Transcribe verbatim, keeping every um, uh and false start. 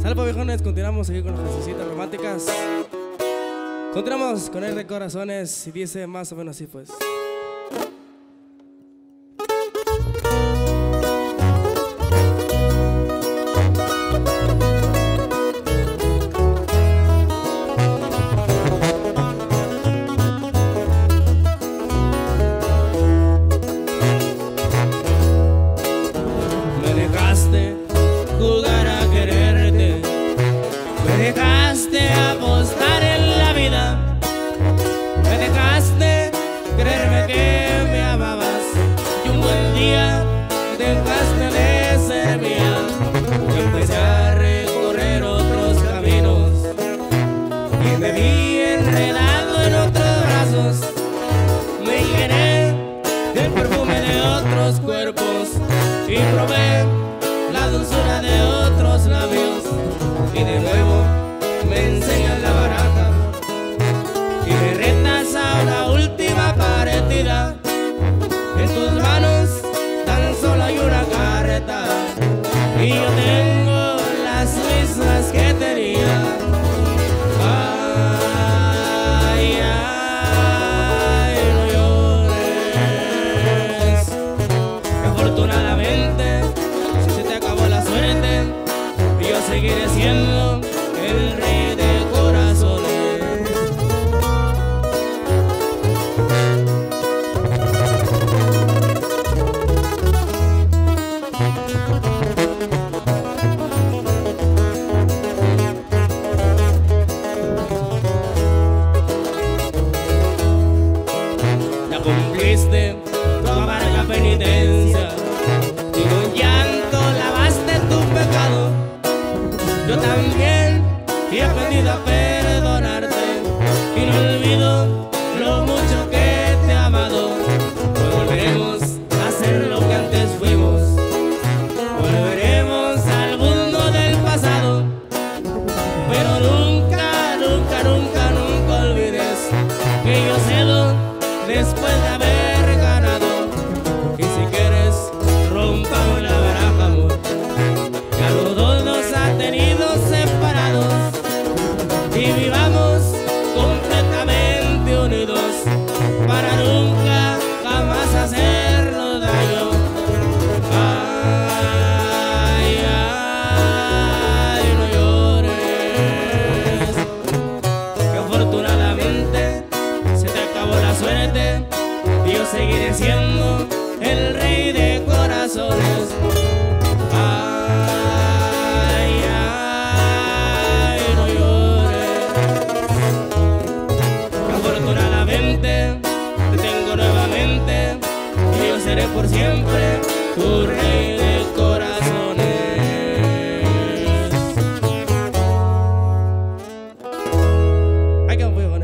Sale, pues, viejones, continuamos aquí con las cancioncitas románticas. Continuamos con el de corazones y dice más o menos así, pues. Me dejaste jugar a quererte, me dejaste apostar en la vida, me dejaste creerme que me amabas y un buen día dejaste de ser mía. Empecé a recorrer otros caminos y me vi enredado en otros brazos, me llené del perfume de otros cuerpos y probé la dulzura de otros labios, y de nuevo me enseñas la baraja y me retas a una última partida. En tus manos tan solo hay una carta y yo tengo las mismas que tenía. Ay, ay, no llores, que afortunadamente yo seguiré siendo el rey de corazones. Ya cumpliste tu amarga penitencia y con llanto lavaste tu pecado. Yo también he aprendido a perdonarte y no olvido lo mucho que te he amado. Hoy volveremos a ser lo que antes fuimos, volveremos al mundo del pasado, pero nunca, nunca, nunca, nunca olvides que yo cedo después de haber ganado. Y si quieres, rompamos la baraja, amor, que a los dos nos ha tenido separados, y vivamos completamente unidos para nunca jamás hacernos daño. Ay, ay, no llores, que afortunadamente se te acabó la suerte y yo seguiré siendo el rey de corazones. Te tengo nuevamente y yo seré por siempre tu rey de corazones. Ay, qué bueno.